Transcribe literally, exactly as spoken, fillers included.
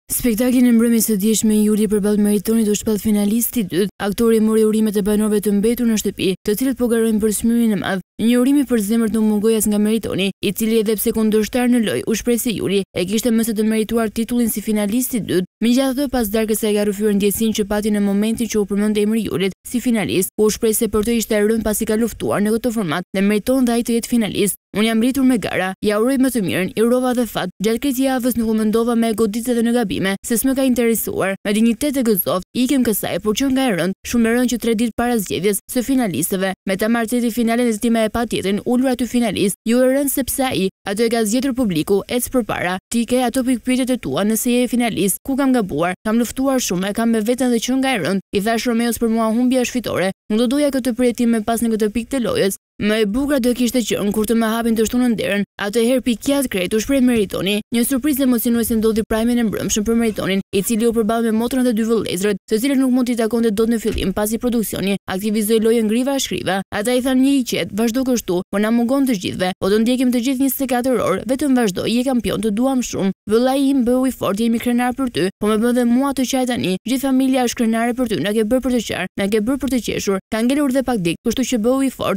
Spektaklin e mbrëmjes së dieshme Juli përballë Meritonit u shpall finalisti i dytë. Aktori mori urimet e banorëve të mbetur në shtëpi, të cilët po garojnë për çmimin e madh. Një urimi për zemër nuk mungoi as nga Meritoni, i cili edhe pse kundërshtar në lojë u shpreh se Juli e kishte më së të merituar titullin si finalist i dytë. Megjithatë, pas darkës së ka rrëfyer ndjesinë që pati në momentin që u përmend emri i Julit si finalist, u shpreh se për të ishte rënë pasi ka luftuar në këtë format dhe meriton dhe ai të jetë finalist. Unë jam rritur me gara, ja uroj më të mirën, i urova dhe fat. Gjatë këtij javës nuk u mendova me goditje dhe në gabime, se s'më ka interesuar. Me dinjitet e gëzoft, ikem kësaj, por që nga e rënd, shumë e rënd që tre ditë para zgjedhjes së finalistëve, me ta marrëti finalen e time e patjetrin, ulur aty finalist, ju e rënd sepse ai, ato e ka zgjedhur publiku, ec përpara. Ti ke ato pikpyetjet e tua, nëse je finalist, ku kam gabuar? Kam luftuar shumë, e kam me veten dhe që nga e rënd, i thash Romeos për mua humbja është fitore. Unë do doja këtë përjetim me pas në këtë pikë të lojës. Më e bukur do kishte qenë kur të më hapin të shtunën derën. Atëherë pikjat krejt u shpreh Meritoni. Një surprizë emocionuese ndodhi prajmin e mbrëmshëm për Meritonin, i cili u përball me motrën dhe dy vëllezërit, të cilët nuk mund t'i takonte dot në fillim, pasi produksioni aktivizoi lojën ngriva shkriva. Ata i thanë një i qet, vazhdo kështu, po na mungon të gjithëve. Po do ndjekim të gjithë njëzet e katër orë, vetëm vazhdo, je kampion, të duam shumë. Vëllai im bëu i fortë, jemi krenar për ty, po më bën dhe mua të qaj tani. Gjithë familja është krenare për ty, na ke bërë për të qarë, na ke bërë për të qeshur. Ka ngelur dhe pak dik, kështu që bëu i fortë.